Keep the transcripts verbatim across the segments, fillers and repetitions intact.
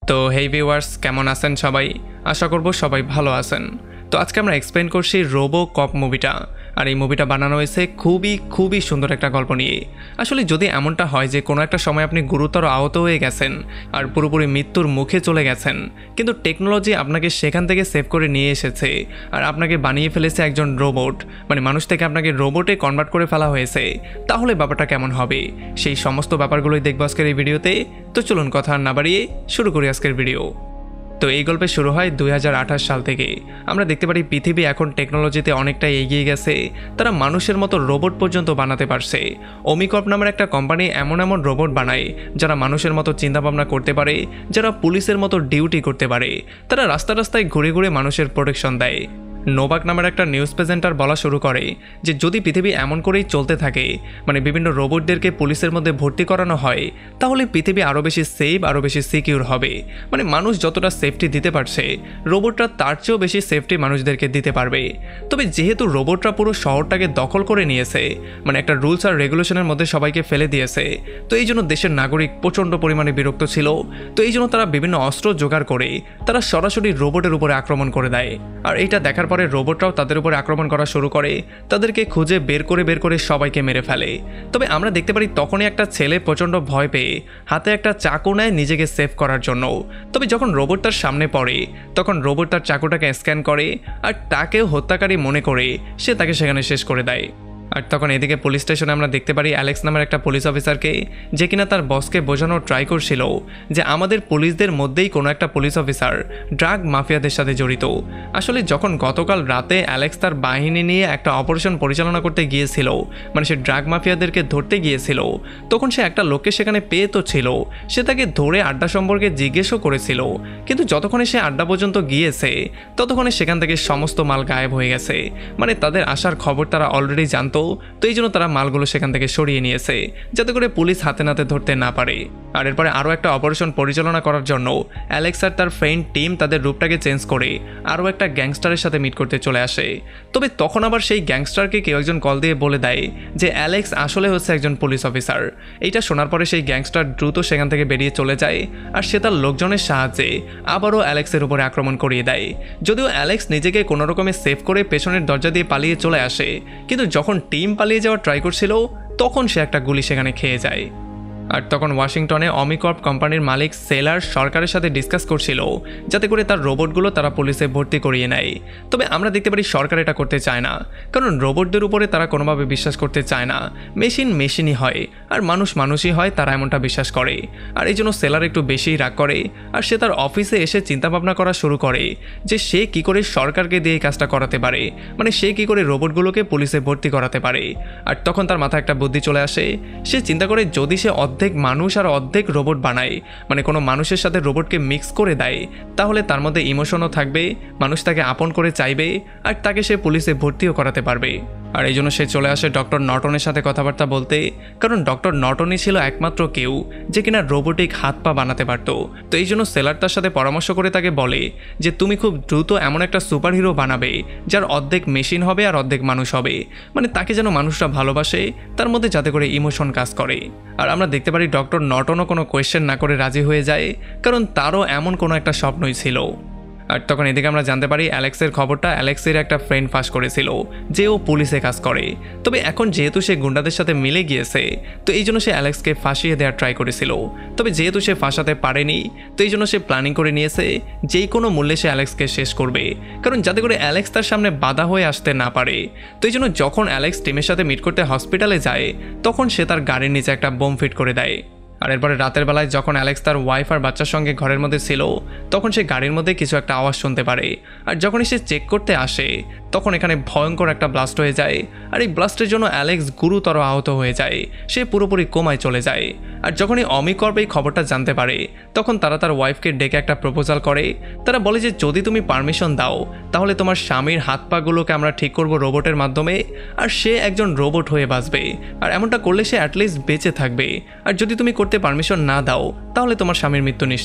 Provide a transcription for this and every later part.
তো হেই ভিউয়ার্স, কেমন আছেন সবাই? আশা করব সবাই ভালো আছেন। তো আজকে আমরা এক্সপ্লেন করছি রোবো কপ মুভিটা। আর এই মুভিটা বানানো হয়েছে খুবই খুবই সুন্দর একটা গল্প নিয়ে। আসলে যদি এমনটা হয় যে কোনো একটা সময় আপনি গুরুতর আহত হয়ে গেছেন আর পুরোপুরি মৃত্যুর মুখে চলে গেছেন, কিন্তু টেকনোলজি আপনাকে সেখান থেকে সেভ করে নিয়ে এসেছে আর আপনাকে বানিয়ে ফেলেছে একজন রোবট, মানে মানুষ থেকে আপনাকে রোবটে কনভার্ট করে ফেলা হয়েছে, তাহলে ব্যাপারটা কেমন হবে? সেই সমস্ত ব্যাপারগুলোই দেখবো আজকের এই ভিডিওতে। তো চলুন কথা না বাড়িয়ে শুরু করি আজকের ভিডিও। তো এই গল্পে শুরু হয় দুই হাজার আঠাশ সাল থেকে। আমরা দেখতে পারি পৃথিবী এখন টেকনোলজিতে অনেকটাই এগিয়ে গেছে, তারা মানুষের মতো রোবট পর্যন্ত বানাতে পারছে। ওমিকপ নামের একটা কোম্পানি এমন এমন রোবট বানায় যারা মানুষের মতো চিন্তাভাবনা করতে পারে, যারা পুলিশের মতো ডিউটি করতে পারে, তারা রাস্তা রাস্তায় ঘুরে ঘুরে মানুষের প্রোটেকশন দেয়। নোভাক নামের একটা নিউজ প্রেজেন্টার বলা শুরু করে যে যদি পৃথিবী এমন করেই চলতে থাকে, মানে বিভিন্ন রোবটদেরকে পুলিশের মধ্যে ভর্তি করানো হয়, তাহলে পৃথিবী আরও বেশি সেফ, আরও বেশি সিকিউর হবে। মানে মানুষ যতটা সেফটি দিতে পারছে, রোবটরা তার চেয়েও বেশি সেফটি মানুষদেরকে দিতে পারবে। তবে যেহেতু রোবটরা পুরো শহরটাকে দখল করে নিয়েছে, মানে একটা রুলস আর রেগুলেশনের মধ্যে সবাইকে ফেলে দিয়েছে, তো এই জন্য দেশের নাগরিক প্রচণ্ড পরিমাণে বিরক্ত ছিল। তো এই জন্য তারা বিভিন্ন অস্ত্র জোগাড় করে তারা সরাসরি রোবটের উপরে আক্রমণ করে দেয়। আর এইটা দেখার পরে রোবটরাও তাদের উপরে আক্রমণ করা শুরু করে, তাদেরকে খুঁজে বের করে বের করে সবাইকে মেরে ফেলে। তবে আমরা দেখতে পারি তখনই একটা ছেলে প্রচণ্ড ভয় পেয়ে হাতে একটা চাকু নেয় নিজেকে সেভ করার জন্য। তবে যখন রোবট তার সামনে পড়ে, তখন রোবট তার চাকুটাকে স্ক্যান করে আর তাকেও হত্যাকারী মনে করে সে তাকে সেখানে শেষ করে দেয়। আর তখন এদিকে পুলিশ স্টেশনে আমরা দেখতে পারি অ্যালেক্স নামের একটা পুলিশ অফিসারকে, যে কিনা তার বসকে বোঝানোর ট্রাই করছিল যে আমাদের পুলিশদের মধ্যেই কোনো একটা পুলিশ অফিসার ড্রাগ মাফিয়াদের সাথে জড়িত। আসলে যখন গতকাল রাতে অ্যালেক্স তার বাহিনী নিয়ে একটা অপারেশন পরিচালনা করতে গিয়েছিল, মানে সে ড্রাগ মাফিয়াদেরকে ধরতে গিয়েছিল, তখন সে একটা লোককে সেখানে পেয়ে তো ছিল, সে তাকে ধরে আড্ডা সম্পর্কে জিজ্ঞেসও করেছিল, কিন্তু যতক্ষণে সে আড্ডা পর্যন্ত গিয়েছে ততক্ষণে সেখান থেকে সমস্ত মাল গায়েব হয়ে গেছে। মানে তাদের আসার খবর তারা অলরেডি জানতো, তো এই জন্য তারা মালগুলো সেখান থেকে সরিয়ে নিয়েছে যাতে করে পুলিশ হাতে নাতে ধরতে না পারে। আর এরপরে আরও একটা অপারেশন পরিচালনা করার জন্য অ্যালেক্স আর তার ফ্রেন্ড টিম তাদের রূপটাকে চেঞ্জ করে আরও একটা গ্যাংস্টারের সাথে মিট করতে চলে আসে। তবে তখন আবার সেই গ্যাংস্টারকে কেউ একজন কল দিয়ে বলে দেয় যে অ্যালেক্স আসলে হচ্ছে একজন পুলিশ অফিসার। এইটা শোনার পরে সেই গ্যাংস্টার দ্রুত সেখান থেকে বেরিয়ে চলে যায় আর সে তার লোকজনের সাহায্যে আবারও অ্যালেক্সের উপরে আক্রমণ করিয়ে দেয়। যদিও অ্যালেক্স নিজেকে কোনো রকমে সেভ করে পেছনের দরজা দিয়ে পালিয়ে চলে আসে, কিন্তু যখন টিম পালিয়ে যাওয়ার ট্রাই করছিল তখন সে একটা গুলি সেখানে খেয়ে যায়। আর তখন ওয়াশিংটনে ওমিকপ কোম্পানির মালিক সেলার সরকারের সাথে ডিসকাস করছিল যাতে করে তার রোবটগুলো তারা পুলিশে ভর্তি করিয়ে নেয়। তবে আমরা দেখতে পারি সরকার এটা করতে চায় না, কারণ রোবটদের উপরে তারা কোনোভাবে বিশ্বাস করতে চায় না। মেশিন মেশিনই হয় আর মানুষ মানুষই হয়, তারা এমনটা বিশ্বাস করে। আর এই জন্য সেলার একটু বেশিই রাগ করে আর সে তার অফিসে এসে চিন্তাভাবনা করা শুরু করে যে সে কি করে সরকারকে দিয়ে এই কাজটা করাতে পারে, মানে সে কি করে রোবটগুলোকে পুলিশে ভর্তি করাতে পারে। আর তখন তার মাথায় একটা বুদ্ধি চলে আসে। সে চিন্তা করে যদি সে অর্ধেক মানুষ আর অর্ধেক রোবট বানায়, মানে কোনো মানুষের সাথে রোবটকে মিক্স করে দেয়, তাহলে তার মধ্যে ইমোশনও থাকবে, মানুষ তাকে আপন করে চাইবে আর তাকে সে পুলিশে ভর্তিও করাতে পারবে। আর এই জন্য সে চলে আসে ডক্টর নটনের সাথে কথাবার্তা বলতে, কারণ ডক্টর নটনই ছিল একমাত্র কেউ যে কিনা রোবোটিক হাত পা বানাতে পারত। তো এই জন্য সেলার তার সাথে পরামর্শ করে তাকে বলে যে তুমি খুব দ্রুত এমন একটা সুপার হিরো বানাবে যার অর্ধেক মেশিন হবে আর অর্ধেক মানুষ হবে, মানে তাকে যেন মানুষরা ভালোবাসে, তার মধ্যে যাতে করে ইমোশন কাজ করে। আর আমরা দেখতে পারি ডক্টর নটনও কোনো কোয়েশ্চেন না করে রাজি হয়ে যায়, কারণ তারও এমন কোনো একটা স্বপ্নই ছিল। আর তখন এদিকে আমরা জানতে পারি অ্যালেক্সের খবরটা অ্যালেক্সের একটা ফ্রেন্ড ফাঁস করেছিল যে ও পুলিশে কাজ করে। তবে এখন যেহেতু সে গুন্ডাদের সাথে মিলে গিয়েছে, তো এই জন্য সে অ্যালেক্সকে ফাঁসিয়ে দেওয়ার ট্রাই করেছিল। তবে যেহেতু সে ফাঁসাতে পারেনি, তো এই জন্য সে প্ল্যানিং করে নিয়েছে যেই কোনো মূল্যে সে অ্যালেক্সকে শেষ করবে, কারণ যাতে করে অ্যালেক্স তার সামনে বাধা হয়ে আসতে না পারে। তো এই জন্য যখন অ্যালেক্স টিমের সাথে মিট করতে হসপিটালে যায়, তখন সে তার গাড়ির নিচে একটা বোম ফিট করে দেয়। আর এরপরে রাতের বেলায় যখন অ্যালেক্স তার ওয়াইফ আর বাচ্চার সঙ্গে ঘরের মধ্যে ছিল, তখন সে গাড়ির মধ্যে কিছু একটা আওয়াজ শুনতে পারে। আর যখনই সে চেক করতে আসে, তখন এখানে ভয়ঙ্কর একটা ব্লাস্ট হয়ে যায়। আর এই ব্লাস্টের জন্য অ্যালেক্স গুরুতর আহত হয়ে যায়, সে পুরোপুরি কোমায় চলে যায়। আর যখনই অমিকর্প এই খবরটা জানতে পারে, তখন তারা তার ওয়াইফকে ডেকে একটা প্রপোজাল করে। তারা বলে যে যদি তুমি পারমিশন দাও, তাহলে তোমার স্বামীর হাত পাগুলোকে আমরা ঠিক করব রোবটের মাধ্যমে, আর সে একজন রোবট হয়ে বাঁচবে। আর এমনটা করলে সে অ্যাটলিস্ট বেঁচে থাকবে। আর যদি তুমি করতে পারমিশন না দাও, তাহলে তোমার স্বামীর মৃত্যু নিশ্চিত।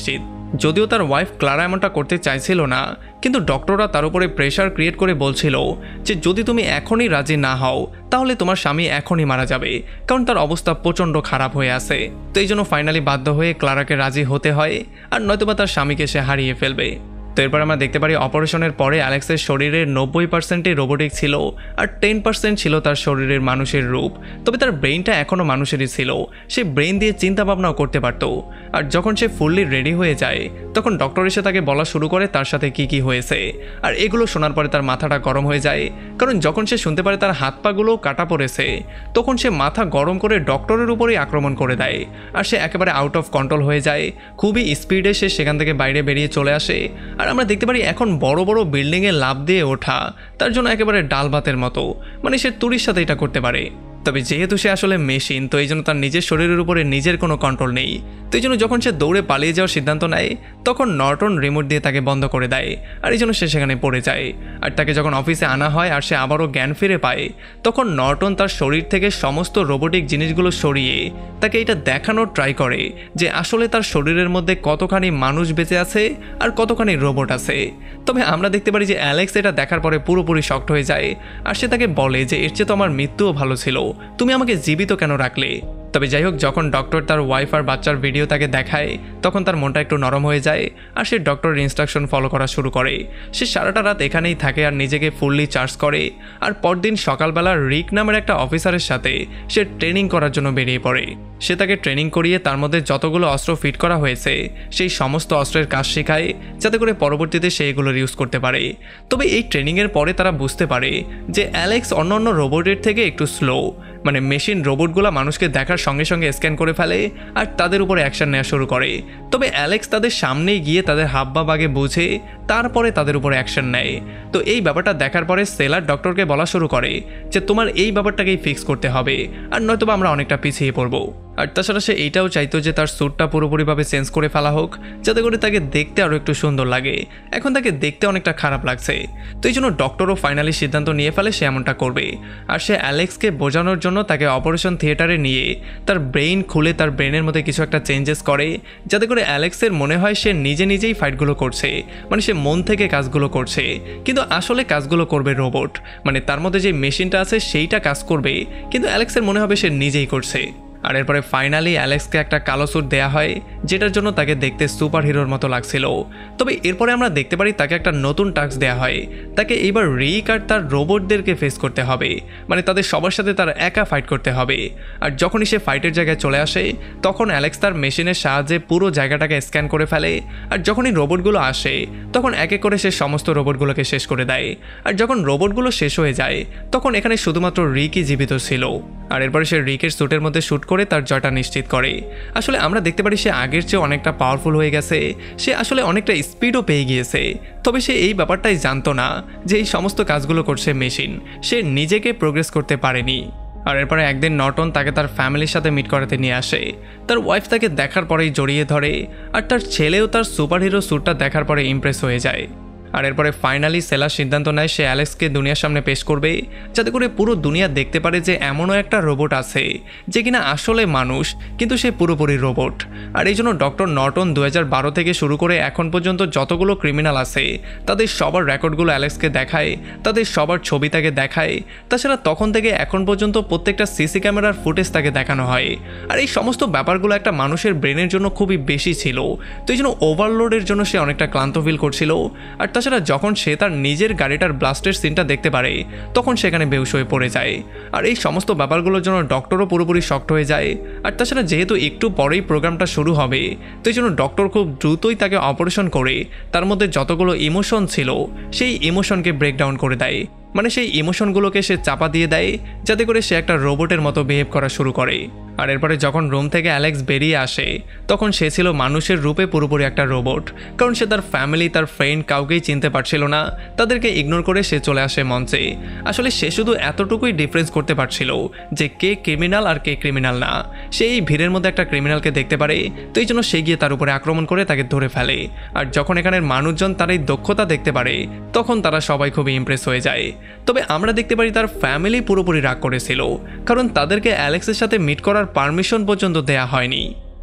যদিও তার ওয়াইফ ক্লারা এমনটা করতে চাইছিল না, কিন্তু ডক্টররা তার উপরে প্রেশার ক্রিয়েট করে বলছিল যে যদি তুমি এখনই রাজি না হও তাহলে তোমার স্বামী এখনই মারা যাবে, কারণ তার অবস্থা প্রচণ্ড খারাপ হয়ে আছে। তো এই জন্য ফাইনালি বাধ্য হয়ে ক্লারাকে রাজি হতে হয়, আর নয়তোবা তার স্বামীকে সে হারিয়ে ফেলবে। তো এরপর আমরা দেখতে পারি অপারেশনের পরে অ্যালেক্সের শরীরের নব্বই পার্সেন্টই রোবোটিক ছিল, আর টেন পার্সেন্ট ছিল তার শরীরের মানুষের রূপ। তবে তার ব্রেইনটা এখনও মানুষেরই ছিল, সে ব্রেইন দিয়ে চিন্তা ভাবনাও করতে পারত। আর যখন সে ফুললি রেডি হয়ে যায় তখন ডক্টর এসে তাকে বলা শুরু করে তার সাথে কি কি হয়েছে। আর এগুলো শোনার পরে তার মাথাটা গরম হয়ে যায়, কারণ যখন সে শুনতে পারে তার হাত পাগুলো কাটা পড়েছে তখন সে মাথা গরম করে ডক্টরের উপরেই আক্রমণ করে দেয়। আর সে একেবারে আউট অফ কন্ট্রোল হয়ে যায়, খুবই স্পিডে সে সেখান থেকে বাইরে বেরিয়ে চলে আসে। আর আমরা দেখতে পারি এখন বড় বড় বিল্ডিংয়ে লাফ দিয়ে ওঠা তার জন্য একেবারে ডাল ভাতের মতো, মানে সে তুরির সাথে এটা করতে পারে। তবে যেহেতু সে আসলে মেশিন, তো এই জন্য তার নিজের শরীরের উপরে নিজের কোনো কন্ট্রোল নেই। তো এই জন্য যখন সে দৌড়ে পালিয়ে যাওয়ার সিদ্ধান্ত নেয় তখন নর্টন রিমোট দিয়ে তাকে বন্ধ করে দেয়, আর এই জন্য সে সেখানে পড়ে যায়। আর তাকে যখন অফিসে আনা হয় আর সে আবারও জ্ঞান ফিরে পায় তখন নর্টন তার শরীর থেকে সমস্ত রোবোটিক জিনিসগুলো সরিয়ে তাকে এটা দেখানোর ট্রাই করে যে আসলে তার শরীরের মধ্যে কতখানি মানুষ বেঁচে আছে আর কতখানি রোবট আছে। তবে আমরা দেখতে পারি যে অ্যালেক্স এটা দেখার পরে পুরোপুরি শক্ট হয়ে যায়, আর সে তাকে বলে যে এর চেয়ে তো আমার মৃত্যুও ভালো ছিল, তুমি আমাকে জীবিত কেন রাখলে। তবে যাই হোক, যখন ডক্টর তার ওয়াইফ আর বাচ্চার ভিডিও তাকে দেখায় তখন তার মনটা একটু নরম হয়ে যায়, আর সে ডক্টরের ইনস্ট্রাকশন ফলো করা শুরু করে। সে সারাটা রাত এখানেই থাকে আর নিজেকে ফুললি চার্জ করে, আর পরদিন সকালবেলা রিক নামের একটা অফিসারের সাথে সে ট্রেনিং করার জন্য বেরিয়ে পড়ে। সে তাকে ট্রেনিং করিয়ে তার মধ্যে যতগুলো অস্ত্র ফিট করা হয়েছে সেই সমস্ত অস্ত্রের কাজ শেখায়, যাতে করে পরবর্তীতে সে এগুলোর ইউজ করতে পারে। তবে এই ট্রেনিংয়ের পরে তারা বুঝতে পারে যে অ্যালেক্স অন্য অন্য রোবটের থেকে একটু স্লো, মানে মেশিন রোবটগুলো মানুষকে দেখার সঙ্গে সঙ্গে স্ক্যান করে ফেলে আর তাদের উপরে অ্যাকশন নেওয়া শুরু করে। তবে অ্যালেক্স তাদের সামনেই গিয়ে তাদের হাবভাব আগে বুঝে তারপরে তাদের উপরে অ্যাকশন নেয়। তো এই ব্যাপারটা দেখার পরে সেলার ডক্টরকে বলা শুরু করে যে তোমার এই ব্যাপারটাকেই ফিক্স করতে হবে, আর নয়তোবা আমরা অনেকটা পিছিয়ে পড়বো। আর তাছাড়া সে এইটাও চাইতো যে তার স্যুটটা পুরোপুরিভাবে চেঞ্জ করে ফেলা হোক, যাতে করে তাকে দেখতে আরও একটু সুন্দর লাগে। এখন তাকে দেখতে অনেকটা খারাপ লাগছে, তো এই জন্য ডক্টরও ফাইনালি সিদ্ধান্ত নিয়ে ফেলে সে এমনটা করবে। আর সে অ্যালেক্সকে বোঝানোর জন্য তাকে অপারেশন থিয়েটারে নিয়ে তার ব্রেইন খুলে তার ব্রেনের মধ্যে কিছু একটা চেঞ্জেস করে, যাতে করে অ্যালেক্সের মনে হয় সে নিজে নিজেই ফাইটগুলো করছে, মানে সে মন থেকে কাজগুলো করছে, কিন্তু আসলে কাজগুলো করবে রোবট। মানে তার মধ্যে যে মেশিনটা আছে সেইটা কাজ করবে, কিন্তু অ্যালেক্সের মনে হবে সে নিজেই করছে। আর এরপরে ফাইনালি অ্যালেক্সকে একটা কালো স্যুট দেওয়া হয়, যেটার জন্য তাকে দেখতে সুপার হিরোর মতো লাগছিল। তবে এরপরে আমরা দেখতে পারি তাকে একটা নতুন টাস্ক দেওয়া হয়, তাকে এইবার রিক আর তার রোবটদেরকে ফেস করতে হবে, মানে তাদের সবার সাথে তার একা ফাইট করতে হবে। আর যখনই সে ফাইটের জায়গায় চলে আসে তখন অ্যালেক্স তার মেশিনের সাহায্যে পুরো জায়গাটাকে স্ক্যান করে ফেলে, আর যখনই রোবটগুলো আসে তখন এক এক করে সে সমস্ত রোবটগুলোকে শেষ করে দেয়। আর যখন রোবটগুলো শেষ হয়ে যায় তখন এখানে শুধুমাত্র রিকই জীবিত ছিল। আর এরপরে সে রিকের স্যুটের মধ্যে শ্যুট করে তার জয়টা নিশ্চিত করে। আসলে আমরা দেখতে পারি সে আগের চেয়ে অনেকটা পাওয়ারফুল হয়ে গেছে, সে আসলে অনেকটা স্পিডও পেয়ে গিয়েছে। তবে সে এই ব্যাপারটাই জানতো না যে এই সমস্ত কাজগুলো করছে মেশিন, সে নিজেকে প্রোগ্রেস করতে পারেনি। আর এরপরে একদিন নর্টন তাকে তার ফ্যামিলির সাথে মিট করাতে নিয়ে আসে। তার ওয়াইফ তাকে দেখার পরেই জড়িয়ে ধরে, আর তার ছেলেও তার সুপার হিরো স্যুটটা দেখার পরে ইমপ্রেস হয়ে যায়। আর এরপরে ফাইনালি সেলার সিদ্ধান্ত নেয় সে অ্যালেক্সকে দুনিয়ার সামনে পেশ করবে, যাতে করে পুরো দুনিয়া দেখতে পারে যে এমনও একটা রোবট আছে যে কিনা আসলে মানুষ, কিন্তু সে পুরোপুরি রোবট। আর এই জন্য ডক্টর নর্টন দু হাজার বারো থেকে শুরু করে এখন পর্যন্ত যতগুলো ক্রিমিনাল আছে তাদের সবার রেকর্ডগুলো অ্যালেক্সকে দেখায়, তাদের সবার ছবি তাকে দেখায়। তাছাড়া তখন থেকে এখন পর্যন্ত প্রত্যেকটা সিসি ক্যামেরার ফুটেজ তাকে দেখানো হয়। আর এই সমস্ত ব্যাপারগুলো একটা মানুষের ব্রেনের জন্য খুবই বেশি ছিল, তো এই জন্য ওভারলোডের জন্য সে অনেকটা ক্লান্ত ফিল করছিল। আর তাছাড়া যখন সে তার নিজের গাড়িটার ব্লাস্টের সিনটা দেখতে পারে তখন সেখানে বেহুশ হয়ে পড়ে যায়। আর এই সমস্ত ব্যাপারগুলোর জন্য ডক্টরও পুরোপুরি শক্ট হয়ে যায়। আর তাছাড়া যেহেতু একটু পরেই প্রোগ্রামটা শুরু হবে, তো এই জন্য ডক্টর খুব দ্রুতই তাকে অপারেশন করে তার মধ্যে যতগুলো ইমোশন ছিল সেই ইমোশনকে ব্রেকডাউন করে দেয়, মানে সেই ইমোশনগুলোকে সে চাপা দিয়ে দেয়, যাতে করে সে একটা রোবটের মতো বিহেভ করা শুরু করে। আর এরপরে যখন রুম থেকে অ্যালেক্স বেরিয়ে আসে তখন সে ছিল মানুষের রূপে পুরোপুরি একটা রোবট, কারণ সে তার ফ্যামিলি তার ফ্রেন্ড কাউকেই চিনতে পারছিল না, তাদেরকে ইগনোর করে সে চলে আসে মঞ্চে। আসলে সে শুধু এতটুকুই ডিফারেন্স করতে পারছিল যে কে ক্রিমিনাল আর কে ক্রিমিনাল না। সে এই ভিড়ের মধ্যে একটা ক্রিমিনালকে দেখতে পারে, তো এই জন্য সে গিয়ে তার উপরে আক্রমণ করে তাকে ধরে ফেলে। আর যখন এখানের মানুষজন তার এই দক্ষতা দেখতে পারে তখন তারা সবাই খুবই ইমপ্রেস হয়ে যায়। তবে আমরা দেখতে পারি তার ফ্যামিলি পুরোপুরি রাগ করেছিল, কারণ তাদেরকে অ্যালেক্সের সাথে মিট করার পারমিশন পর্যন্ত দেয়া হয়নি।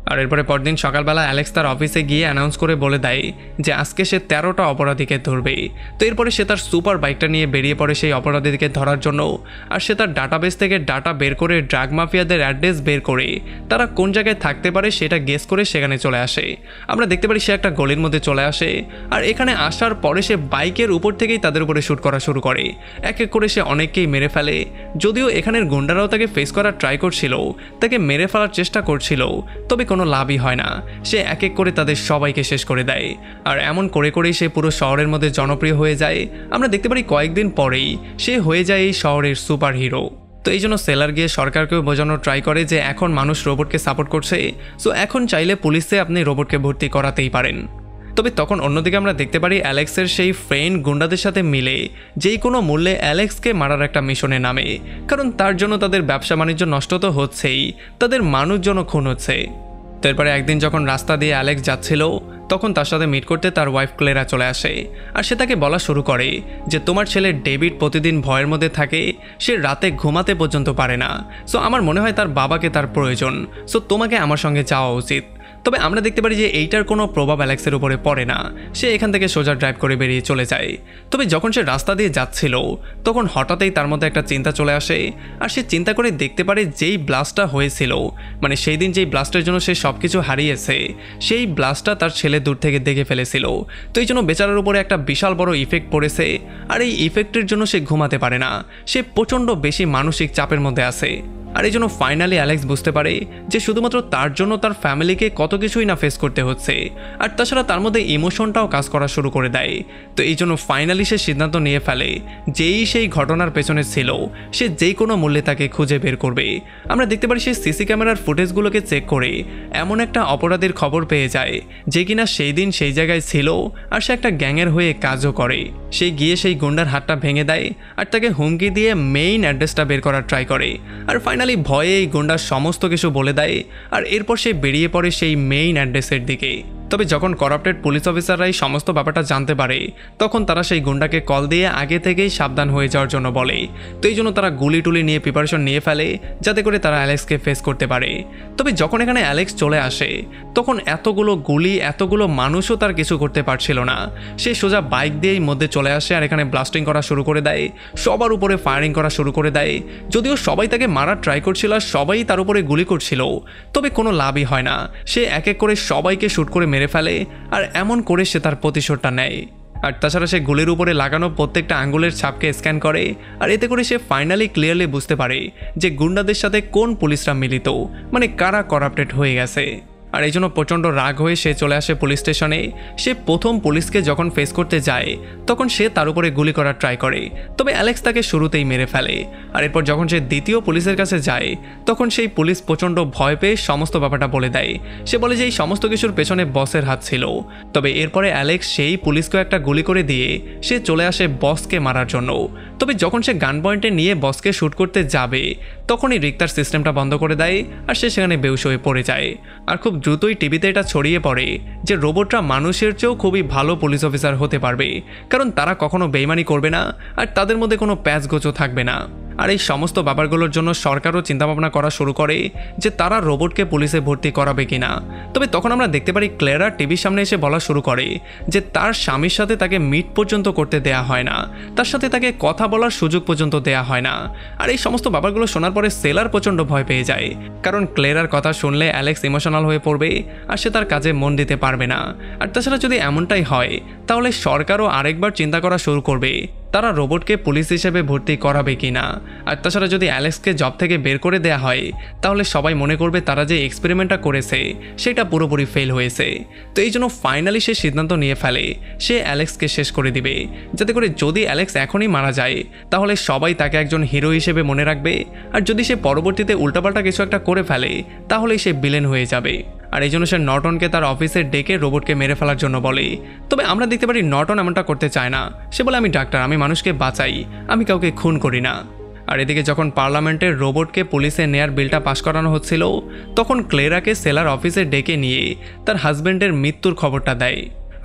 আর এরপরে পরদিন সকালবেলা অ্যালেক্স তার অফিসে গিয়ে অ্যানাউন্স করে বলে দেয় যে আজকে সে তেরোটা অপরাধীকে ধরবে। তো এরপরে সে তার সুপার বাইকটা নিয়ে বেরিয়ে পড়ে সেই অপরাধীদেরকে ধরার জন্য। আর সে তার ডাটাবেস থেকে ডাটা বের করে ড্রাগ মাফিয়াদের অ্যাড্রেস বের করে তারা কোন জায়গায় থাকতে পারে সেটা গেস করে সেখানে চলে আসে। আমরা দেখতে পারি সে একটা গলির মধ্যে চলে আসে, আর এখানে আসার পরে সে বাইকের উপর থেকেই তাদের উপরে শ্যুট করা শুরু করে। এক এক করে সে অনেককেই মেরে ফেলে। যদিও এখানের গুন্ডারাও তাকে ফেস করার ট্রাই করছিল, তাকে মেরে ফেলার চেষ্টা করছিল, তবে কোনো লাভই হয় না। সে এক এক করে তাদের সবাইকে শেষ করে দেয়। আর এমন করে করেই সে পুরো শহরের মধ্যে জনপ্রিয় হয়ে যায়। আমরা দেখতে পারি কয়েকদিন পরেই সে হয়ে যায় এই শহরের সুপার হিরো। তো এই জন্য সেলার গিয়ে সরকারকেও বোঝানোর ট্রাই করে যে এখন মানুষ রোবটকে সাপোর্ট করছে, সো এখন চাইলে পুলিশে আপনি রোবটকে ভর্তি করাতেই পারেন। তবে তখন অন্যদিকে আমরা দেখতে পারি অ্যালেক্সের সেই ফ্রেন্ড গুন্ডাদের সাথে মিলে যেই কোনো মূল্যে অ্যালেক্সকে মারার একটা মিশনে নামে, কারণ তার জন্য তাদের ব্যবসা বাণিজ্য নষ্ট তো হচ্ছেই, তাদের মানুষজনও খুন হচ্ছে। তো এরপরে একদিন যখন রাস্তা দিয়ে অ্যালেক্স যাচ্ছিল তখন তার সাথে মিট করতে তার ওয়াইফ ক্লেরা চলে আসে। আর সে তাকে বলা শুরু করে যে তোমার ছেলে ডেভিড প্রতিদিন ভয়ের মধ্যে থাকে, সে রাতে ঘুমাতে পর্যন্ত পারে না, সো আমার মনে হয় তার বাবাকে তার প্রয়োজন, সো তোমাকে আমার সঙ্গে যাওয়া উচিত। তবে আমরা দেখতে পারি যে এইটার কোনো প্রভাব অ্যালেক্সের উপরে পড়ে না, সে এখান থেকে সোজা ড্রাইভ করে বেরিয়ে চলে যায়। তবে যখন সে রাস্তা দিয়ে যাচ্ছিল তখন হঠাৎই তার মধ্যে একটা চিন্তা চলে আসে। আর সে চিন্তা করে দেখতে পারে যেই ব্লাস্টটা হয়েছিল, মানে সেই দিন যেই ব্লাস্টের জন্য সে সব কিছু হারিয়েছে, সেই ব্লাস্টটা তার ছেলে দূর থেকে দেখে ফেলেছিল। তো এই জন্য বেচারার উপরে একটা বিশাল বড় ইফেক্ট পড়েছে। আর এই ইফেক্টের জন্য সে ঘুমাতে পারে না, সে প্রচণ্ড বেশি মানসিক চাপের মধ্যে আছে। আর এই জন্য ফাইনালি অ্যালেক্স বুঝতে পারে যে শুধুমাত্র তার জন্য তার ফ্যামিলিকে কত কিছুই না ফেস করতে হচ্ছে, আর তাছাড়া তার মধ্যে ইমোশনটাও কাজ করা শুরু করে দেয়। তো এই জন্য ফাইনালি সে সিদ্ধান্ত নিয়ে ফেলে যেই সেই ঘটনার পেছনে ছিল সে যেই কোনো মূল্যে তাকে খুঁজে বের করবে। আমরা দেখতে পারি সে সিসি ক্যামেরার ফুটেজগুলোকে চেক করে এমন একটা অপরাধীর খবর পেয়ে যায় যে কিনা সেই দিন সেই জায়গায় ছিল, আর সে একটা গ্যাংয়ের হয়ে কাজও করে। সে গিয়ে সেই গুন্ডার হাতটা ভেঙে দেয় আর তাকে হুমকি দিয়ে মেইন অ্যাড্রেসটা বের করার ট্রাই করে। আর ফাইনালি ভয়ে এই গুন্ডার সমস্ত কিছু বলে দেয়, আর এরপর সে বেরিয়ে পড়ে সেই মেইন অ্যাড্রেসের দিকে। তবে যখন করাপ্টেড পুলিশ অফিসাররাই সমস্ত ব্যাপারটা জানতে পারে তখন তারা সেই গুন্ডাকে কল দিয়ে আগে থেকেই সাবধান হয়ে যাওয়ার জন্য বলে। তো এই জন্য তারা গুলি টুলি নিয়ে প্রিপারেশন নিয়ে ফেলে যাতে করে তারা অ্যালেক্সকে ফেস করতে পারে। তবে যখন এখানে অ্যালেক্স চলে আসে তখন এতগুলো গুলি এতগুলো মানুষও তার কিছু করতে পারছিল না। সে সোজা বাইক দিয়েই মধ্যে চলে আসে আর এখানে ব্লাস্টিং করা শুরু করে দেয়, সবার উপরে ফায়ারিং করা শুরু করে দেয়। যদিও সবাই তাকে মারার ট্রাই করছিল, সবাই তার উপরে গুলি করছিল, তবে কোনো লাভই হয় না। সে এক এক করে সবাইকে শ্যুট করে মেরে ফেলে, আর এমন করে সে তার প্রতিশোধটা নেয়। আর তাছাড়া সে গুলির উপরে লাগানো প্রত্যেকটা আঙ্গুলের ছাপকে স্ক্যান করে, আর এতে করে সে ফাইনালি ক্লিয়ারলি বুঝতে পারে যে গুন্ডাদের সাথে কোন পুলিশরা মিলিত, মানে কারা করাপ্টেড হয়ে গেছে। আর এই জন্য প্রচণ্ড রাগ হয়ে সে চলে আসে পুলিশ স্টেশনে। সে প্রথম পুলিশকে যখন ফেস করতে যায় তখন সে তার উপরে গুলি করার ট্রাই করে, তবে অ্যালেক্স তাকে শুরুতেই মেরে ফেলে। আর এরপর যখন সে দ্বিতীয় পুলিশের কাছে যায় তখন সেই পুলিশ প্রচণ্ড ভয় পেয়ে সমস্ত ব্যাপারটা বলে দেয়। সে বলে যে এই সমস্ত কিছুর পেছনে বসের হাত ছিল। তবে এরপরে অ্যালেক্স সেই পুলিশকে একটা গুলি করে দিয়ে সে চলে আসে বসকে মারার জন্য। তবে যখন সে গান পয়েন্টে নিয়ে বসকে শ্যুট করতে যাবে তখনই রিক্তার সিস্টেমটা বন্ধ করে দেয় আর সে সেখানে বেহুশ হয়ে পড়ে যায়। আর খুব দ্রুতই টিভিতে এটা ছড়িয়ে পড়ে যে রোবটরা মানুষের চেয়েও খুবই ভালো পুলিশ অফিসার হতে পারবে, কারণ তারা কখনো বেইমানি করবে না আর তাদের মধ্যে কোনো প্যাচগোচও থাকবে না। আর এই সমস্ত ব্যাপারগুলোর জন্য সরকারও চিন্তাভাবনা করা শুরু করে যে তারা রোবটকে পুলিশে ভর্তি করাবে কিনা। তবে তখন আমরা দেখতে পারি ক্লেরা টিভির সামনে এসে বলা শুরু করে যে তার স্বামীর সাথে তাকে মিট পর্যন্ত করতে দেয়া হয় না, তার সাথে তাকে কথা বলার সুযোগ পর্যন্ত দেয়া হয় না। আর এই সমস্ত ব্যাপারগুলো শোনার পরে সেলার প্রচণ্ড ভয় পেয়ে যায়, কারণ ক্লেরার কথা শুনলে অ্যালেক্স ইমোশনাল হয়ে পড়বে আর সে তার কাজে মন দিতে পারবে না। আর তাছাড়া যদি এমনটাই হয় তাহলে সরকারও আরেকবার চিন্তা করা শুরু করবে তারা রোবটকে পুলিশ হিসেবে ভর্তি করাবে কিনা। আর তাছাড়া যদি অ্যালেক্সকে জব থেকে বের করে দেয়া হয় তাহলে সবাই মনে করবে তারা যে এক্সপেরিমেন্টটা করেছে সেটা পুরোপুরি ফেল হয়েছে। তো এই জন্য ফাইনালি সে সিদ্ধান্ত নিয়ে ফেলে সে অ্যালেক্সকে শেষ করে দিবে, যাতে করে যদি অ্যালেক্স এখনই মারা যায় তাহলে সবাই তাকে একজন হিরো হিসেবে মনে রাখবে, আর যদি সে পরবর্তীতে উল্টাপাল্টা কিছু একটা করে ফেলে তাহলেই সে ভিলেন হয়ে যাবে। আর এই জন্য সে নর্টনকে তার অফিসে ডেকে রোবটকে মেরে ফেলার জন্য বলে। তবে আমরা দেখতে পারি নর্টন এমনটা করতে চায় না। সে বলে আমি ডাক্তার, আমি মানুষকে বাঁচাই, আমি কাউকে খুন করি না। আর এদিকে যখন পার্লামেন্টের রোবটকে পুলিশে নেয়ার বিলটা পাশ করানো হচ্ছিল তখন ক্লেরাকে সেলার অফিসে ডেকে নিয়ে তার হাজব্যান্ডের মৃত্যুর খবরটা দেয়।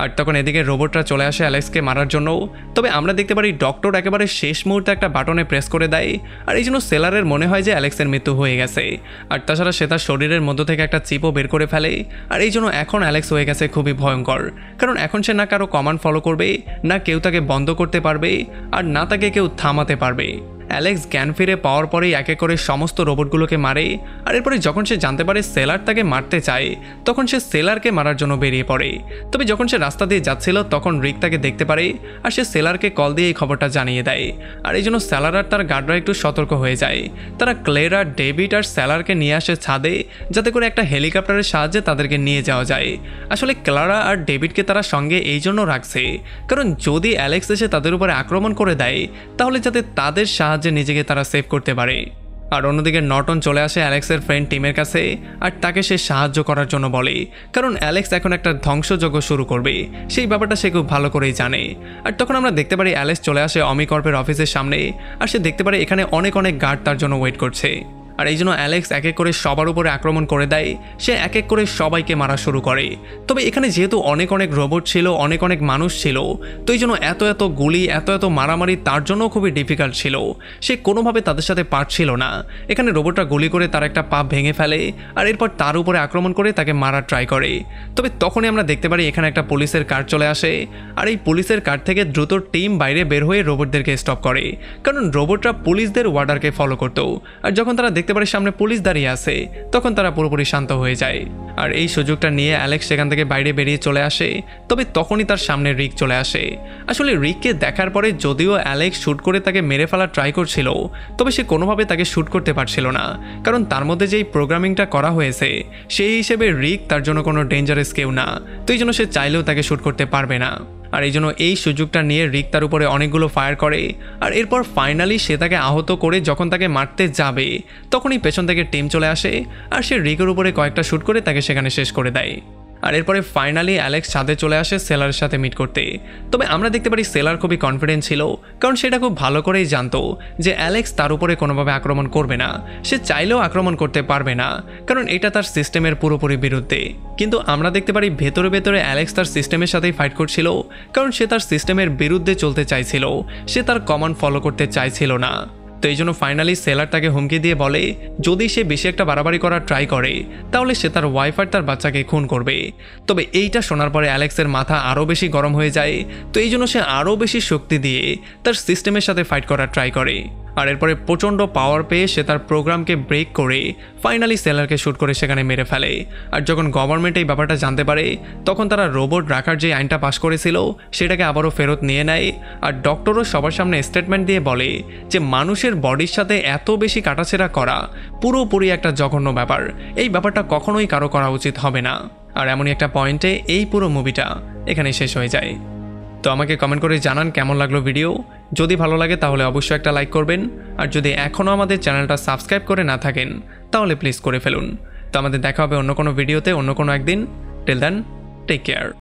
আর তখন এদিকে রোবটরা চলে আসে অ্যালেক্সকে মারার জন্য। তবে আমরা দেখতে পারি ডক্টর একেবারে শেষ মুহূর্তে একটা বাটনে প্রেস করে দেয়, আর এই জন্য সেলারের মনে হয় যে অ্যালেক্সের মৃত্যু হয়ে গেছে। আর তাছাড়া সে তার শরীরের মধ্য থেকে একটা চিপও বের করে ফেলে। আর এই জন্য এখন অ্যালেক্স হয়ে গেছে খুবই ভয়ঙ্কর, কারণ এখন সে না কারো কমান্ড ফলো করবে, না কেউ তাকে বন্ধ করতে পারবে, আর না তাকে কেউ থামাতে পারবে। অ্যালেক্স জ্ঞান ফিরে পাওয়ার পরেই একে করে সমস্ত রোবটগুলোকে মারে। আর এরপরে যখন সে জানতে পারে সেলার তাকে মারতে চায়, তখন সে সেলারকে মারার জন্য বেরিয়ে পড়ে। তবে যখন সে রাস্তা দিয়ে যাচ্ছিল তখন রিক তাকে দেখতে পারে, আর সে সেলারকে কল দিয়ে এই খবরটা জানিয়ে দেয়। আর এই জন্য সেলার আর তার গার্ডরা একটু সতর্ক হয়ে যায়। তারা ক্লেরা, ডেভিড আর সেলারকে নিয়ে আসে ছাদে, যাতে করে একটা হেলিকপ্টারের সাহায্যে তাদেরকে নিয়ে যাওয়া যায়। আসলে ক্লারা আর ডেভিডকে তারা সঙ্গে এই জন্য রাখছে, কারণ যদি অ্যালেক্স এসে তাদের উপরে আক্রমণ করে দেয়, তাহলে যাতে তাদের সাহায্যে নিজেকে তারা সেভ করতে পারে। আর অন্যদিকে নর্টন চলে আসে অ্যালেক্সের ফ্রেন্ড টিমের কাছে, আর তাকে সে সাহায্য করার জন্য বলে, কারণ অ্যালেক্স এখন একটা ধ্বংসযজ্ঞ শুরু করবে, সেই ব্যাপারটা সে খুব ভালো করেই জানে। আর তখন আমরা দেখতে পারি অ্যালেক্স চলে আসে অমিকর্পের অফিসের সামনে, আর সে দেখতে পারে এখানে অনেক অনেক গার্ড তার জন্য ওয়েট করছে। আর এই জন্য অ্যালেক্স এক এক করে সবার উপরে আক্রমণ করে দেয়, সে এক এক করে সবাইকে মারা শুরু করে। তবে এখানে যেহেতু অনেক অনেক রোবট ছিল, অনেক অনেক মানুষ ছিল, তো এই জন্য এত এত গুলি, এত এত মারামারি তার জন্য খুবই ডিফিকাল্ট ছিল। সে কোনোভাবে তাদের সাথে পারছিল না। এখানে রোবটরা গুলি করে তার একটা পা ভেঙে ফেলে, আর এরপর তার উপরে আক্রমণ করে তাকে মারার ট্রাই করে। তবে তখনই আমরা দেখতে পারি এখানে একটা পুলিশের কার চলে আসে, আর এই পুলিশের কার থেকে দ্রুত টিম বাইরে বের হয়ে রোবটদেরকে স্টপ করে, কারণ রোবটরা পুলিশদের ওয়ার্ডারকে ফলো করতো। আর যখন তারা দেখতে পারে সামনে পুলিশ দাঁড়িয়ে আছে, তখন তারা পুরোপুরি শান্ত হয়ে যায়। আর এই সুযোগটা নিয়ে অ্যালেক্স সেখান থেকে বাইরে বেরিয়ে চলে আসে। তবে তখনই তার সামনে রিক চলে আসে। আসলে রিককে দেখার পরে যদিও অ্যালেক্স শ্যুট করে তাকে মেরে ফেলার ট্রাই করছিল, তবে সে কোনোভাবে তাকে শ্যুট করতে পারছিল না, কারণ তার মধ্যে যেই প্রোগ্রামিংটা করা হয়েছে সেই হিসেবে রিক তার জন্য কোনো ডেঞ্জারাস কেউ না, তো এই জন্য সে চাইলেও তাকে শ্যুট করতে পারবে না। আর এই জন্য এই সুযোগটা নিয়ে রিক তার উপরে অনেকগুলো ফায়ার করে। আর এরপর ফাইনালি সে তাকে আহত করে যখন তাকে মারতে যাবে, তখনই পেছন থেকে টিম চলে আসে, আর সে রিকের উপরে কয়েকটা শ্যুট করে তাকে সেখানে শেষ করে দেয়। আর এরপরে ফাইনালি অ্যালেক্স ছাদে চলে আসে সেলারের সাথে মিট করতে। তবে আমরা দেখতে পারি সেলার খুবই কনফিডেন্ট ছিল, কারণ সেটা খুব ভালো করেই জানতো যে অ্যালেক্স তার উপরে কোনোভাবে আক্রমণ করবে না, সে চাইলেও আক্রমণ করতে পারবে না, কারণ এটা তার সিস্টেমের পুরোপুরি বিরুদ্ধে। কিন্তু আমরা দেখতে পারি ভেতরে ভেতরে অ্যালেক্স তার সিস্টেমের সাথেই ফাইট করছিল, কারণ সে তার সিস্টেমের বিরুদ্ধে চলতে চাইছিল, সে তার কমান্ড ফলো করতে চাইছিল না। তো এই জন্য ফাইনালি সেলার তাকে হুমকি দিয়ে বলে যদি সে বেশি একটা বাড়াবাড়ি করার ট্রাই করে, তাহলে সে তার ওয়াইফ আর তার বাচ্চাকে খুন করবে। তবে এইটা শোনার পরে অ্যালেক্সের মাথা আরও বেশি গরম হয়ে যায়, তো এই জন্য সে আরও বেশি শক্তি দিয়ে তার সিস্টেমের সাথে ফাইট করার ট্রাই করে। আর এরপরে প্রচণ্ড পাওয়ার পেয়ে সে তার প্রোগ্রামকে ব্রেক করে ফাইনালি সেলারকে শ্যুট করে সেখানে মেরে ফেলে। আর যখন গভর্নমেন্ট এই ব্যাপারটা জানতে পারে, তখন তারা রোবট রাখার যে আইনটা পাশ করেছিল সেটাকে আবারও ফেরত নিয়ে নেয়। আর ডক্টরও সবার সামনে স্টেটমেন্ট দিয়ে বলে যে মানুষের বডির সাথে এত বেশি কাটাছেড়া করা পুরোপুরি একটা জঘন্য ব্যাপার, এই ব্যাপারটা কখনোই কারো করা উচিত হবে না। আর এমনই একটা পয়েন্টে এই পুরো মুভিটা এখানে শেষ হয়ে যায়। তো আমাকে কমেন্ট করে জানান কেমন লাগলো ভিডিও। যদি ভালো লাগে তাহলে অবশ্যই একটা লাইক করবেন, আর যদি এখনও আমাদের চ্যানেলটা সাবস্ক্রাইব করে না থাকেন তাহলে প্লিজ করে ফেলুন। তো আমাদের দেখা হবে অন্য কোনো ভিডিওতে অন্য কোনো একদিন। Till then, take care.